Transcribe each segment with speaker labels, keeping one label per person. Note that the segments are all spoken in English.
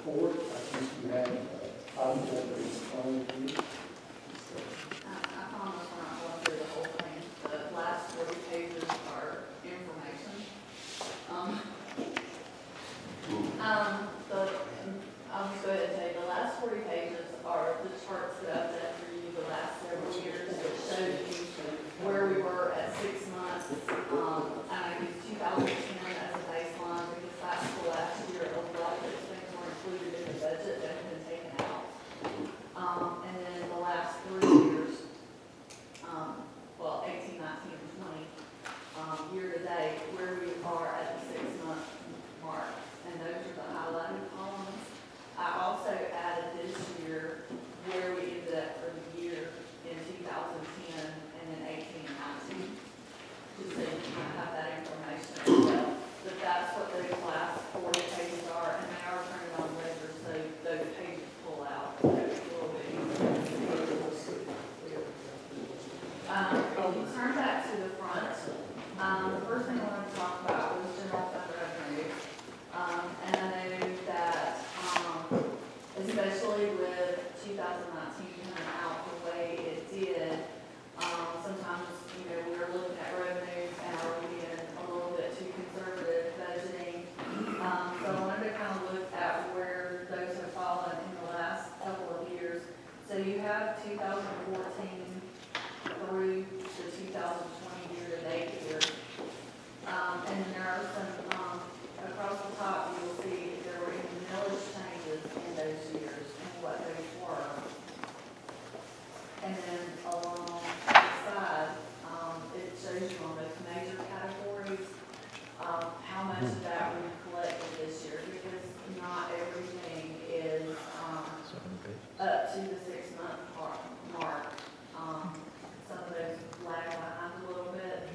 Speaker 1: report. I think you have copies of it in front of you.
Speaker 2: I promise we're not going through the whole thing. The last 40 pages are information. I'll just go ahead and tell you, the last 40 pages are the charts that I've done for you the last several years that show you where we were at 6 months. And I used 2010 as a baseline because that's the last year a lot of those things were included in the budget that have been taken out. And then the last 3 years, well, 18, 19, and 20, year to date, where we are at the 6-month mark. And those are the highlighted columns. I also added this year where we ended up for the year in 2010 and then 18 and 19. Just so you kind of have that information as well. But that's what those last 40 pages are, and they are printed on ledger, so those pages pull out. So it's a little bit easier. If you turn back to the front, the first thing I wanted to talk about was general fund revenue. And I know that, especially with 2019 coming out the way it did, sometimes, we were looking at revenues and are we being a little bit too conservative budgeting. So I wanted to kind of look at where those have fallen in the last couple of years. So you have 2014 through the 2020 year-to-date year. And then there are some, across the top, you will see if there were any millage changes in those years and what those were. And then along the side, it shows you on those major categories, how much of that we collected this year, because not everything is, up to the 6-month mark. Some of those lag behind a little bit.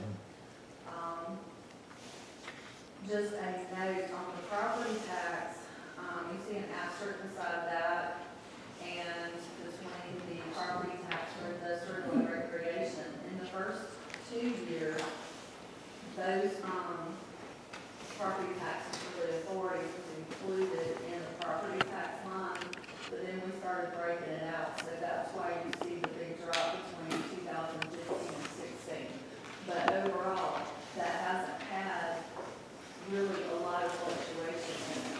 Speaker 2: Just a note on the property tax, you see an asterisk beside that, and between the property tax for industrial and recreation. In the first 2 years, those property taxes for the authorities was included in the property tax line, but then we started breaking it out, so that's why you see the big drop between 2015 and 16. But overall, that hasn't had really a lot of fluctuation in it.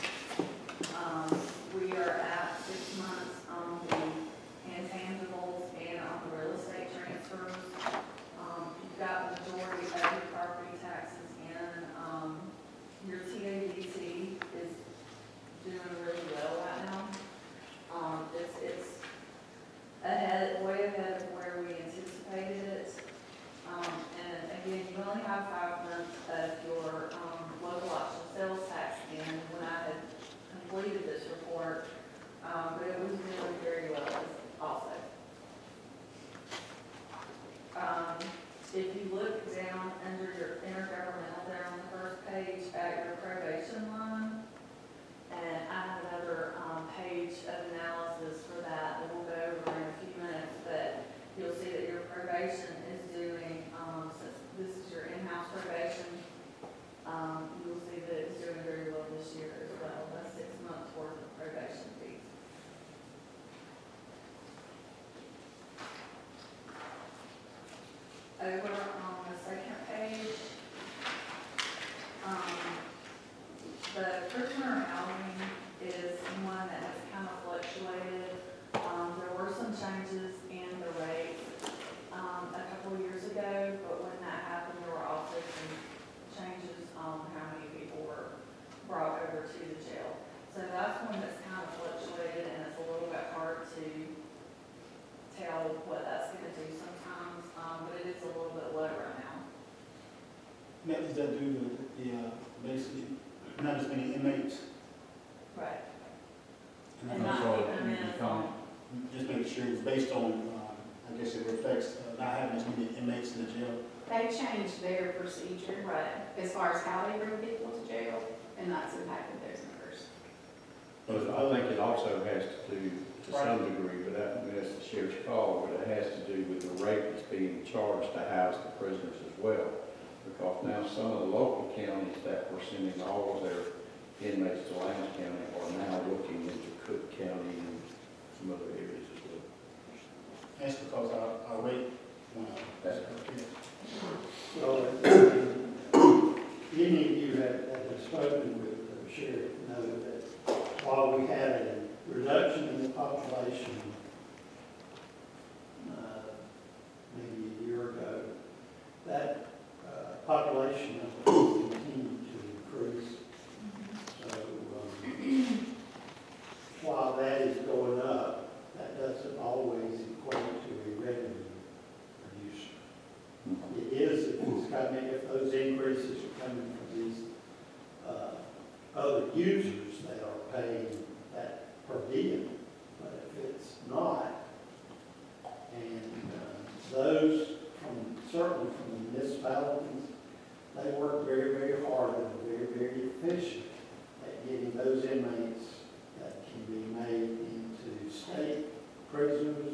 Speaker 2: We are at 6 months on the intangibles and on the real estate transfers. You've got the majority of your property taxes in. Your TABC is doing really well right now. It's ahead, way ahead of where we anticipated it. And again, you only have 5 months of your local option sales tax in when I had completed this report, but it was doing very well also. If you look down under your intergovernmental there on the first page at your probation line, and I have another page of analysis for that we'll go over in a few minutes, but you'll see that your probation is doing, since this is your in-house probation, you'll see that it's doing very well this year as well. That's 6 months worth of probation fees. Over on the second page, the prisoner housing is one that has kind of fluctuated. There were some changes in the rates a couple of years ago, but when that happened, there were also some changes on how many people were brought over to the jail. So that's one that's kind of fluctuated, and it's a little bit hard to tell what that's going to do sometimes, but it is a little bit low right now.
Speaker 1: Now, is that due to the basically not as many inmates?
Speaker 2: Right.
Speaker 1: And
Speaker 2: not keeping them in as long.
Speaker 1: Just make sure it's based on, I guess it reflects not having as many inmates in the jail.
Speaker 3: They changed their procedure,
Speaker 2: Right.
Speaker 3: as far as how they bring people to jail, and that's impacted those numbers.
Speaker 4: But I think it also has to do, to some degree, but that's the sheriff's call, but it has to do with the rate that's being charged to house the prisoners as well. Because now some of the local counties that were sending all of their inmates to Lowndes County are now looking
Speaker 1: That's because our rate went up.
Speaker 4: That's
Speaker 5: Well, any of you that have spoken with the sheriff know that while we had a reduction in the population, maybe a year ago, that population has continued to increase. So while that is going up, that doesn't always equate to a revenue producer. It is, if it's coming, if those increases are coming from these other users that are paying that per diem. But if it's not, and those from, certainly from the municipalities, they work very, very hard and are very, very efficient at getting those inmates that can be made into state prisoners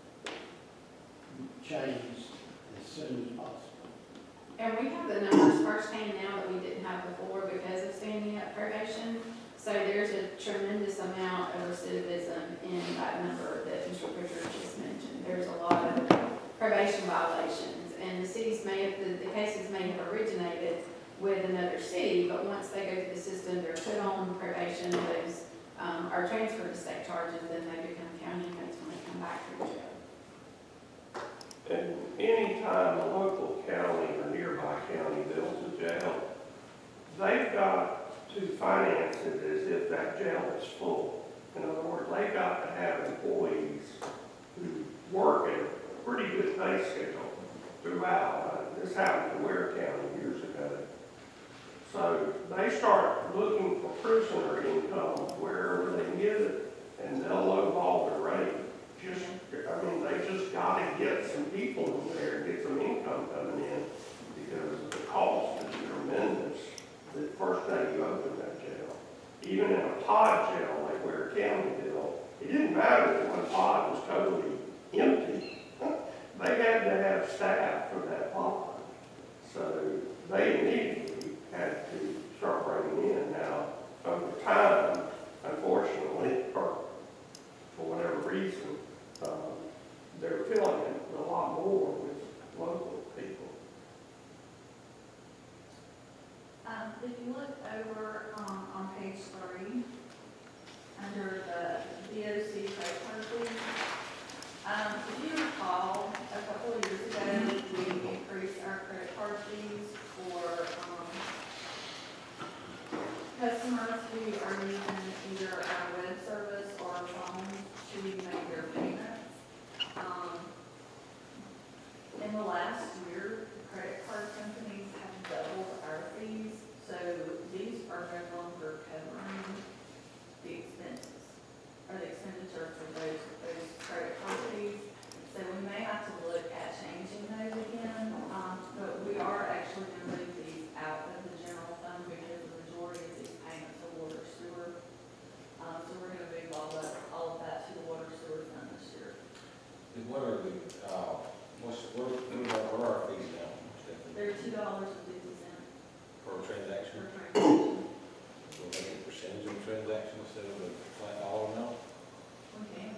Speaker 5: changed as soon as possible.
Speaker 3: And we have the numbers firsthand now that we didn't have before because of standing up probation. So there's a tremendous amount of recidivism in that number that Mr. Pritchard just mentioned. There's a lot of probation violations, and the cities may have, the cases may have originated with another city, but once they go through the system, they're put on probation, those are transferred to state charges, then they become county inmates when they come back from jail.
Speaker 6: And any time a local county or nearby county builds a jail, they've got to finance it as if that jail is full. In other words, they've got to have employees who work at a pretty good pay scale throughout. This happened in Ware County years ago. So they start looking for prisoner income wherever they can get it, and they'll lowball their rate. They just got to get some people in there and get some income coming in because the cost is tremendous the first day you open that jail. Even in a pod jail like Ware County built, it didn't matter if one pod was totally empty. They had to have staff for that pod. So they immediately had to start bringing in. Now, over time, unfortunately, or for whatever reason, they're filling it a lot more with local people.
Speaker 2: If you look over on page 3, under the DOC credit card fees, if you recall, a couple of years ago, we increased our credit card fees for customers who are using either our web service or our phone to make their payments. In the last year, credit card companies have doubled our fees, so these are no longer covering the expenses, or the expenditure for those credit card fees. So we may have to look at changing those again, but we are actually going to move these out of the general fund because the majority of these payments are water sewer. So we're going to move all of that to the water sewer fund this year.
Speaker 7: And what are the, what are our fees now, Stephanie?
Speaker 2: They're $2.50
Speaker 7: Per transaction?
Speaker 2: per transaction.
Speaker 7: We'll make a percentage of the transaction instead of a flat dollar amount?
Speaker 2: Okay.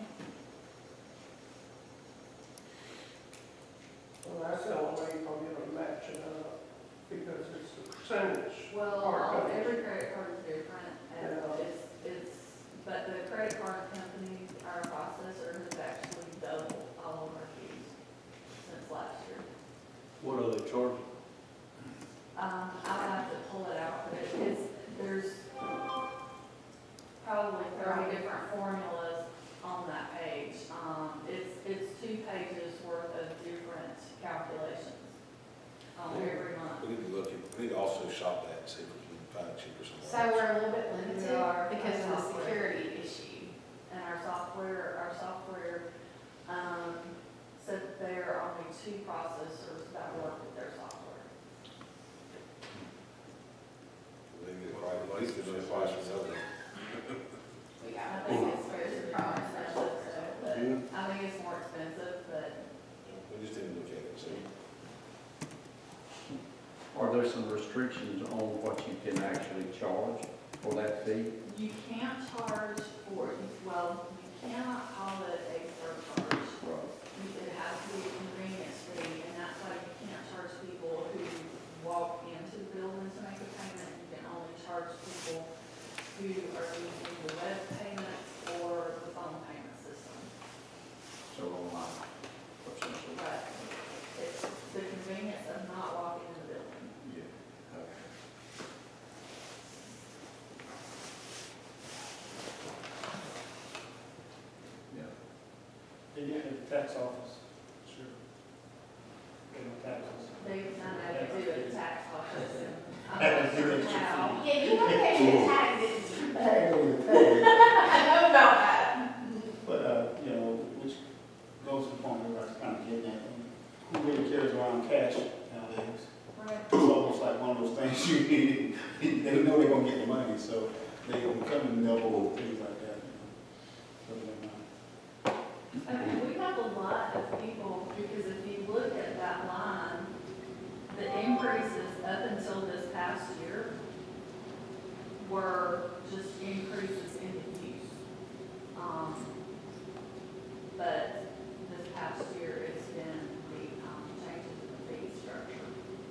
Speaker 6: Well, that's the only way you're going to match it up because it's the percentage.
Speaker 2: Well, every credit card is different, and but the credit card company, our processor, has actually doubled all of our fees since last year.
Speaker 8: What are they charging?
Speaker 2: I'll have to pull it out, but there's probably 30 different formulas on that page. It's 2 pages worth of different calculations every month.
Speaker 7: We need to look at, we need to also shop that and see if we can find it cheaper somewhere.
Speaker 3: So we're a little bit limited
Speaker 2: We are.
Speaker 3: because of the security issue.
Speaker 2: And our software said that there are only 2 processors that work with their software.
Speaker 7: We need to quite, at least there's no price for something.
Speaker 2: I think it's very expensive, but I think it's more expensive, but
Speaker 7: We just didn't look at it, see?
Speaker 4: Are there some restrictions on what you can actually charge for that fee?
Speaker 2: you can't charge for, well, you cannot call it a surcharge.
Speaker 4: Right.
Speaker 2: It are using the web payments or the phone payment system.
Speaker 4: So online, essentially.
Speaker 2: But it's the convenience of not walking in the building.
Speaker 4: Yeah. Okay. Yeah.
Speaker 1: They get in the tax office, sure. Pay my taxes.
Speaker 2: They found out to do a tax office and I'm
Speaker 1: Had
Speaker 2: not
Speaker 1: to do
Speaker 2: sure
Speaker 1: it.
Speaker 2: how.
Speaker 3: Yeah, you don't pay your taxes.
Speaker 1: Hey, hey.
Speaker 3: I know about that.
Speaker 1: But, you know, which goes to the point where I was kind of getting at, who really carries around cash nowadays?
Speaker 2: Right.
Speaker 1: It's almost like one of those things you need, they know they're gonna get the money, so they come in double, things like that, you know.
Speaker 2: Okay, we have a lot of people, because if you look at that line, the increases up until this past year were just increases in the use. But this past year, it's been the changes in the fee structure.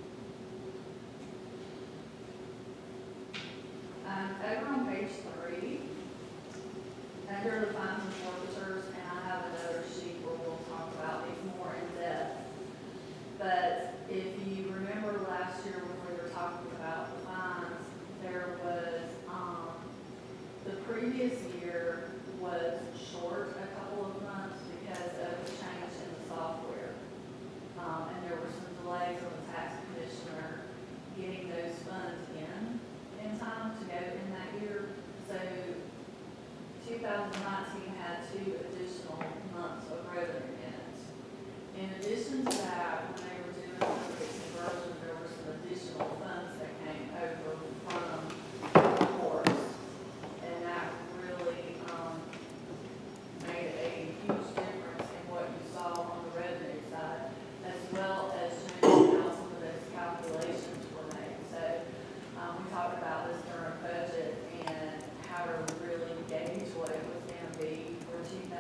Speaker 2: Over on page 3, under the fines and forfeitures, and I have another sheet where we'll talk about these more in depth. But if you remember last year when we were talking about the fines, there was, the previous year was short a couple of months because of the change in the software. And there were some delays on the tax commissioner getting those funds in time to go in that year. So 2019 had 2 additional months of revenue in it. In addition to that, when they were doing some of the conversion, there were some additional funds that came over from the courts. And that really made a huge difference in what you saw on the revenue side, as well as changing how some of those calculations were made. So we talked about this during budget and how to really gauge what it was going to be for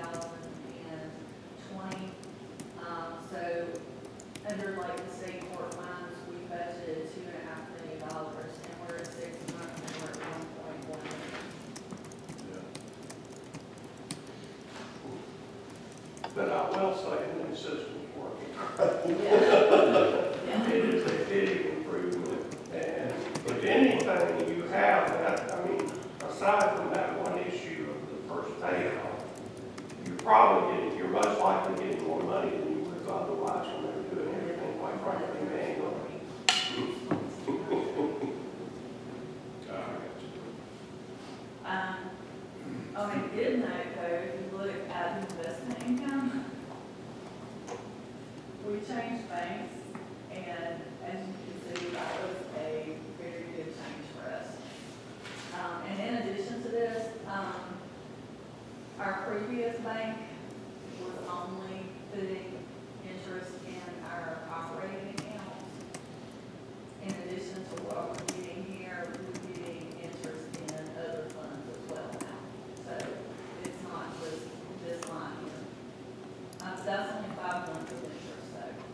Speaker 2: 2020. So under like the state court fines, we budgeted $2.5 million, and we're at 6 months, and we're at 1.1 million.
Speaker 4: Yeah.
Speaker 6: But I will say, the new system's working.
Speaker 2: Yeah.
Speaker 6: It is a big improvement, and if anything, you have that, I mean, aside from that one issue of the first payoff, you're most likely getting more money than you would have otherwise when they were doing everything quite frankly manually.
Speaker 2: On a good note though, if you look at investment income, we changed banks, and as you can see, that was a very good change for us. And in addition to this, our previous bank was only putting interest in our operating accounts. In addition to what we're getting here, we're getting interest in other funds as well now. So it's not just this line here. That's only 5 months of interest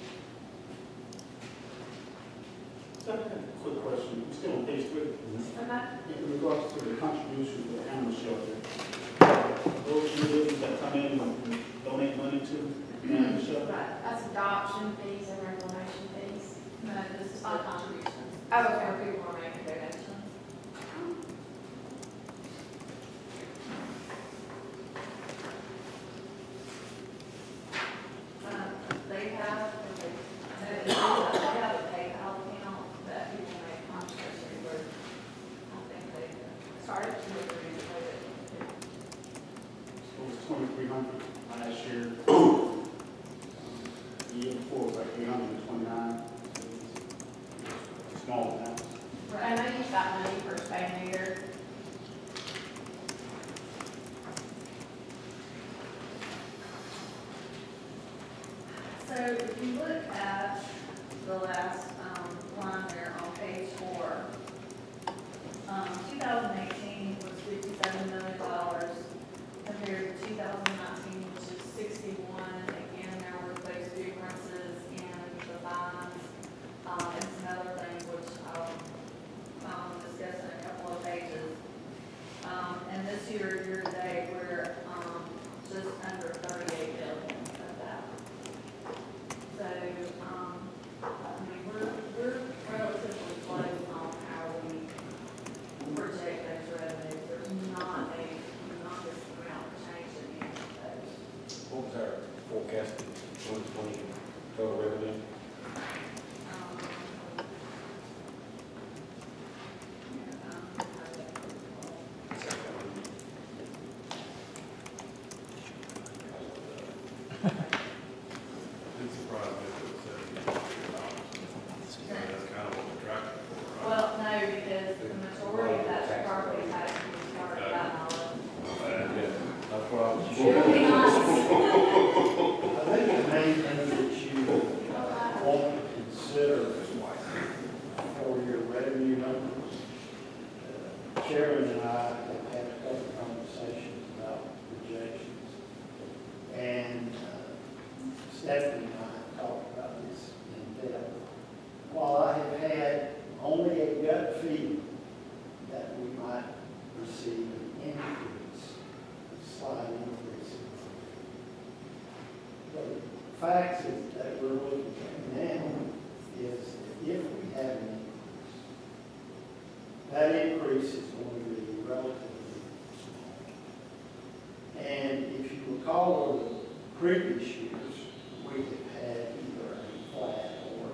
Speaker 2: though.
Speaker 1: So, quick question, we still on page 3.
Speaker 2: Okay.
Speaker 1: In regards to the contribution to the animal shelter, those individuals that come in and donate money to the animal shelter,
Speaker 3: Right, that's adoption fees and reclamation fees.
Speaker 2: No, this is the contributions.
Speaker 3: Oh, okay.
Speaker 2: Where people are making donations. They have a PayPal account that people make contributions with. I think they started to do it.
Speaker 1: it was 2,300 last year. The year before was like 829. Small amounts.
Speaker 3: And they use that money for spay neuter.
Speaker 2: So if you look at the last line there on page 4, 2018 was $57 million compared to 2019, which is 61. Again, there were those differences in the fines and some other things which I'll discuss in a couple of pages. year to date, we're, just under 38 million of that. So, I mean, we're relatively close on how we project those revenues. There's not a humongous amount of change in any of those.
Speaker 7: What was our forecasted 2020 total revenue?
Speaker 8: It's surprised me that it's $70,000. That's kind of what we're tracking for, right?
Speaker 2: Well, no, because the majority of that property tax we started out on.
Speaker 4: That's what I was.
Speaker 2: Should be nice.
Speaker 5: I think the main thing that you want to consider for your revenue numbers, Sharon and I have had a couple of conversations about projections, and Stephanie and I talked about this in depth. While I have had only a gut feeling that we might receive an increase, a slight increase in the facts is that we're looking at now is if we have an increase, that increase is going to be relatively small. And if you recall over the previous years, we have had either a flat or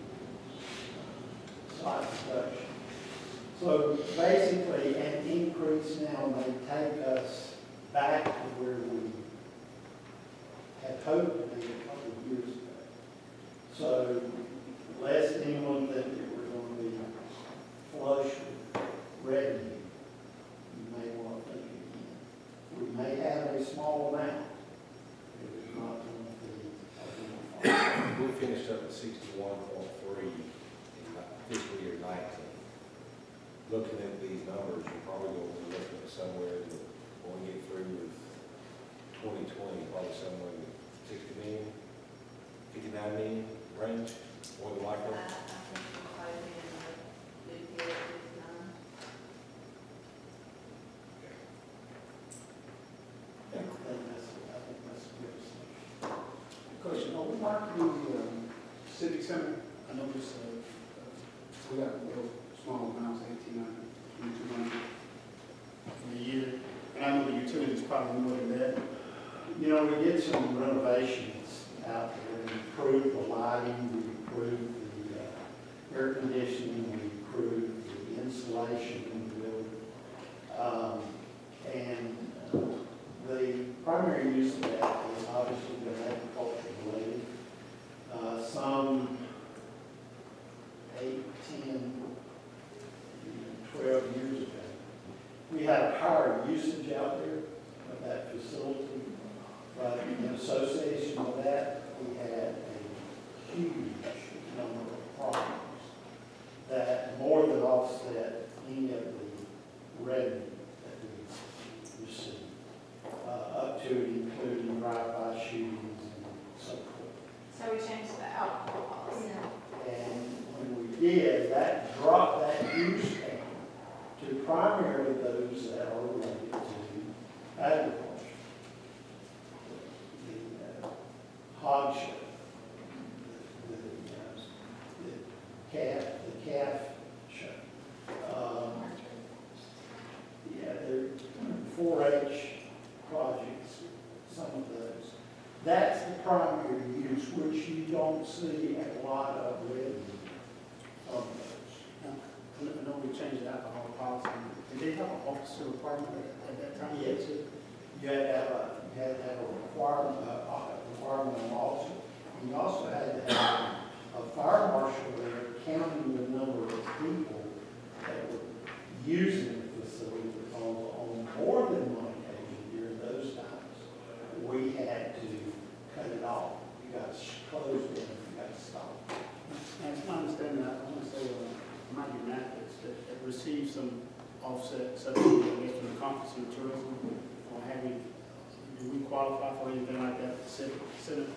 Speaker 5: a slight reduction. So basically, an increase now may take us back to where we had hoped to be a couple of years ago. So less than anyone think that we're going to be flush with revenue. You may want to think again. We may have a small amount. It is not going to be a lot.
Speaker 7: We finished up at 61.3 in fiscal year 19. Looking at these numbers, you're probably going to be looking at somewhere that when we get through with 2020, probably somewhere in the 60 million, 59 million range, more than likely.
Speaker 2: I think we'll probably be in the 58, 59.
Speaker 5: I think that's a good assumption.
Speaker 1: Because, you know, we marketing the civic center, I noticed, we got real small amounts, 1,800, 2,200 for the year. And I know the utilities probably more than that.
Speaker 5: You know, we did some renovations out there, we improved the lighting, we improved the air conditioning, we improved the insulation in the building. The primary use of that is obviously been agriculture related. Some 8, 10, 12 years ago, we had a higher usage out there of that facility. But in association with that, we had a huge number of problems that more than offset any of the revenue that we received, up to and including drive-by shootings and so forth.
Speaker 3: So we changed the alcohol policy.
Speaker 5: And when we did, that dropped that use down to primarily those that are related to agriculture. The hog show, the calf show. Yeah, they're 4-H projects, some of those. That's the primary use, which you don't see a lot of revenue from those.
Speaker 1: I know we changed the alcohol policy. Did they have an officer requirement at that time?
Speaker 5: Yes. You had to have a requirement on officer. And you also had to have a fire marshal there counting the number of people that were using the facility, because on more than one occasion during those times, we had to cut it off. You got to close it and you got to stop.
Speaker 1: And it's my understanding, I want to say, might be Mathis, that received some offset subsidy, I guess, from the Conference of Tourism, or have we, do we qualify for anything like that, our civic center?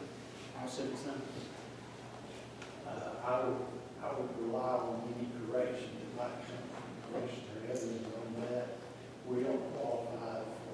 Speaker 5: I would rely on any correction that might come from Commissioner Evans on that. We don't qualify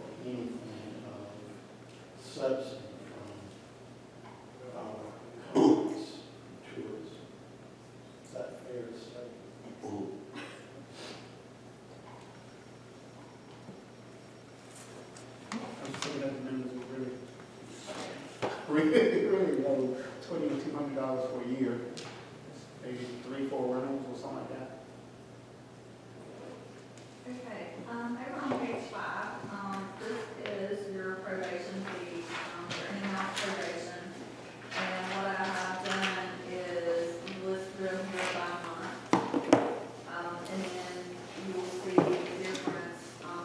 Speaker 1: looking at the numbers, we really low, $2,200 for a year. Maybe 3-4 rentals or something like that.
Speaker 2: Okay, over on page 5, this is your probation fee, your in-house probation. And what I have done is list them here by month. And then you will see the difference,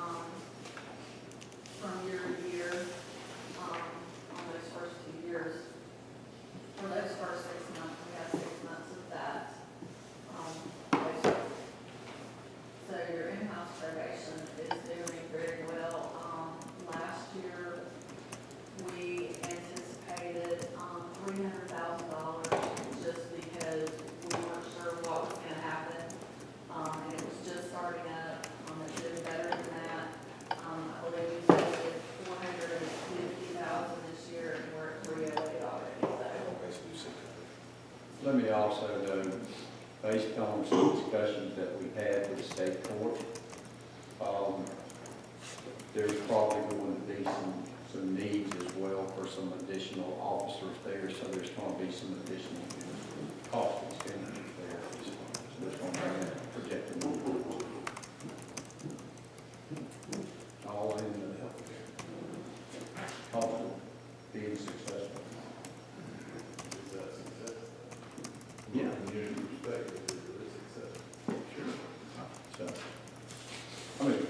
Speaker 2: from year to year, on those first 2 years. For those first 6 months, we have 6 months of that, probation. So your in-house probation is doing very well. Last year, we anticipated, $300,000 just because we weren't sure what was gonna happen. And it was just starting up, it's doing better than that. I believe we budgeted $450,000 this year, and we're at $308 already, so.
Speaker 7: Basically, 600.
Speaker 4: Let me also note, based on some discussions that we had with the state court, there's probably going to be some needs as well for some additional officers there, so there's going to be some additional cost expenditures there. So there's going to be that projected number. All in the healthcare. All being successful.
Speaker 8: Is that success?
Speaker 4: Yeah.
Speaker 8: Community perspective, is it success?
Speaker 4: So, I mean,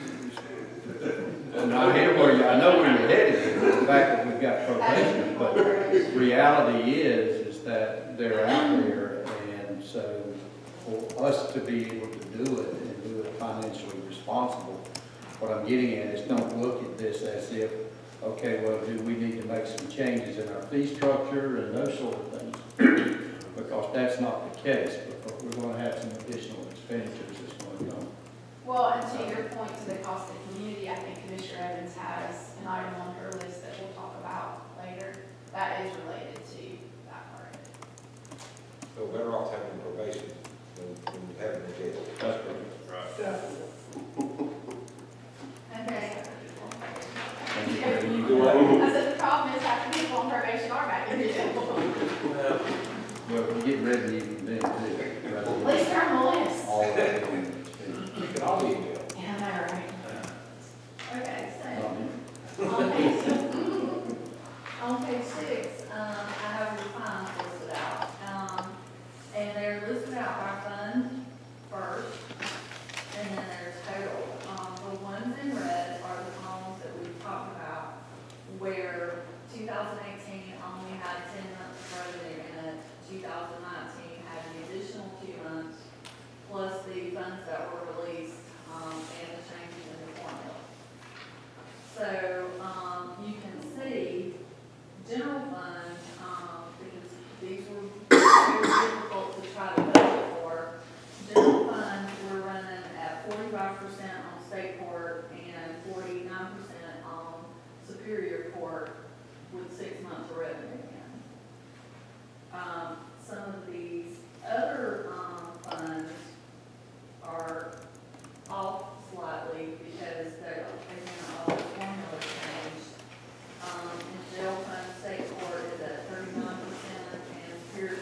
Speaker 4: and I hear where you, I know where you're headed, with the fact that we've got probation, but reality is that they're out there, and so for us to be able to do it and do it financially responsible, what I'm getting at is don't look at this as if, okay, well, do we need to make some changes in our fee structure and those sort of things? Because that's not the case, but we're going to have some additional expenditures that's going to come.
Speaker 3: Well, and to your point to the cost of community, I think Commissioner Evans has an item on her list that we'll talk about later. That is related to that part.
Speaker 7: So better off having probation than having a jail.
Speaker 4: That's correct.
Speaker 8: Right.
Speaker 6: Definitely.
Speaker 2: Okay.
Speaker 3: I said the problem is half the people on probation are back in the jail.
Speaker 4: Well, we're getting ready to even then too.
Speaker 3: At least they're on the list.
Speaker 4: All of it.
Speaker 7: You can all be in jail.
Speaker 3: Yeah, I know, right?
Speaker 2: Okay, so. On page 6, I have your fines listed out. And they're listed out by fund first, and then there's total. The ones in red are the homes that we've talked about, where 2018 only had 10 months of revenue in it, 2019 had the additional 2 months, plus the funds that were released, and the changes in the formula. So, you can see, general fund, because these were very difficult to try to budget for. General fund, we're running at 45% on state court and 49% on superior court with 6 months of revenue in. Some of these other, funds are off slightly because they're, again, all the formulas changed. In jail fund, state court is at 39% and superior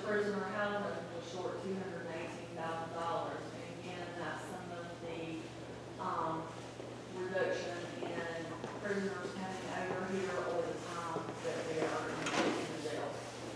Speaker 2: prisoner housing was short $218,000. And again, that's some of the, reduction in prisoners coming over here or the time that they are in the jail.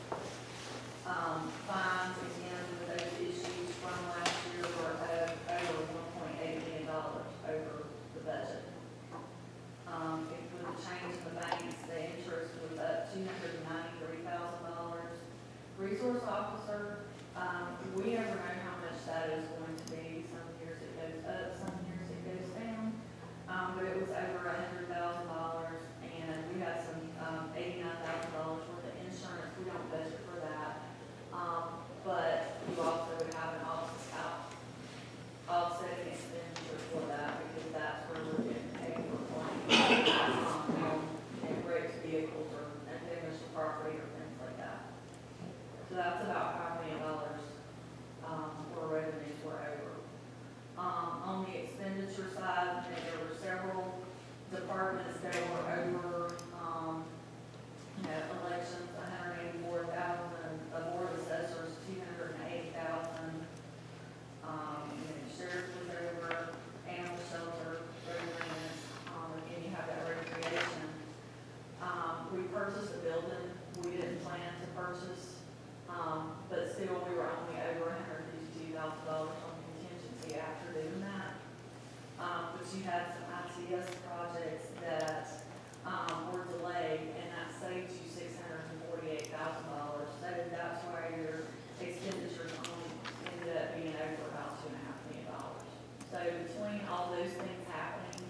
Speaker 2: Fines, again, with those issues from last year were over $1.8 million over the budget. If with the change in the banks, the interest was up $293,000. Resource officer, we never know how much that is going to be. Some years it goes up, some years it goes down. But it was over $100,000, and we had some $89,000 worth of insurance. We don't budget for that. But you also would have an offsetting expenditure for that, because that's where we're getting paid for claims, and wrecked vehicles or damaged property or things like that. So that's about $5 million, where revenues were over. On the expenditure side, there were several departments that were over, elections, $184,000, board assessors, $280,000, sheriff was over, animal shelter, residents, again, you have that recreation. We purchased a building we didn't plan to purchase, but still, we were only over $152,000 on contingency after doing that. But you had some ITS projects that, were delayed, and that saved you $648,000. So that's why your expenditures only ended up being over about $2.5 million. So between all those things happening,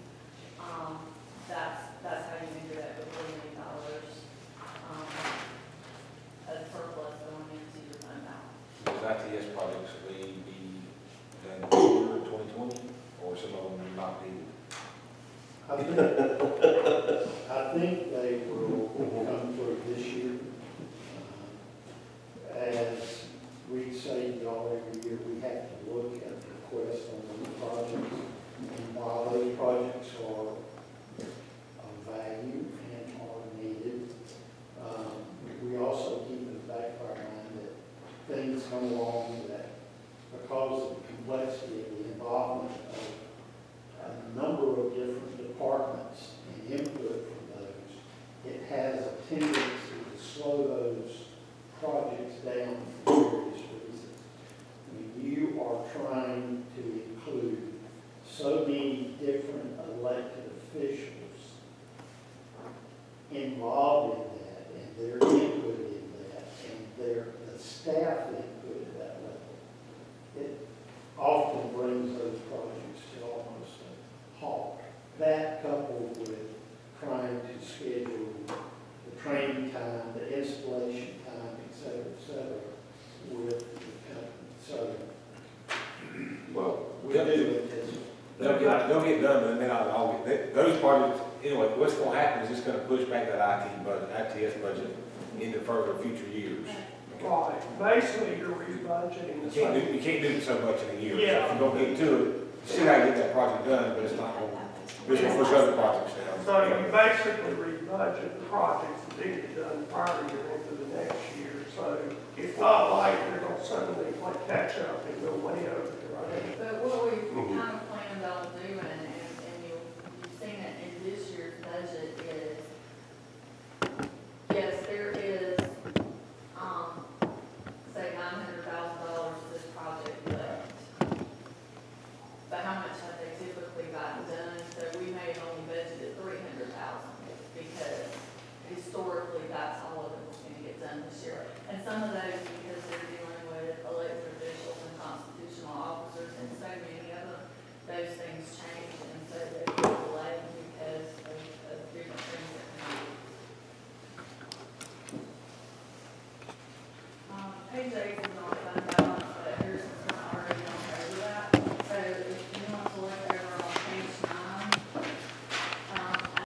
Speaker 2: that's how you ended up with $4 million, of surplus going into your fund balance.
Speaker 7: Those ITS projects, will they be done this year, 2020, or some of them not needed?
Speaker 5: I think they will come through this year. As we say, y'all, every year, we have to look at the requests on those projects. And while those projects are of value and are needed, we also keep in the back of our mind that things come along that, because of the complexity of the involvement of a number of different departments and input from those, it has a tendency to slow those projects down for various reasons. I mean, you are trying to include so many different elected officials involved in that, and their input in that, and the staff input at that level. It often brings those projects to almost a halt. That coupled with trying to schedule the training time, the installation time, et cetera, with the company. So,
Speaker 6: Well,
Speaker 5: we do anticipate.
Speaker 7: They'll get done, and then I'll get, those projects, anyway, what's gonna happen is it's gonna push back that ITS budget into further future years.
Speaker 6: right, basically, you're rebudgeting the same.
Speaker 7: You can't do so much in a year.
Speaker 6: Yeah.
Speaker 7: So if you don't get to it, see how you get that project done, but it's not gonna, it's gonna push other projects down.
Speaker 6: So you basically rebudget the projects that didn't get done prior year into the next year. So it's not like they're gonna suddenly play catch up and go way over, right?
Speaker 2: But what we kind of planned on doing, and you've seen it in this year's budget, is, yes, there is, say $900,000 for this project left. But how much have they typically gotten done? So we may have only budgeted $300,000, because historically, that's all of it was gonna get done this year. And some of those, because they're dealing with elected officials and constitutional officers, and so many of them, those things change, and so they get delayed because of different things that come up. Page 8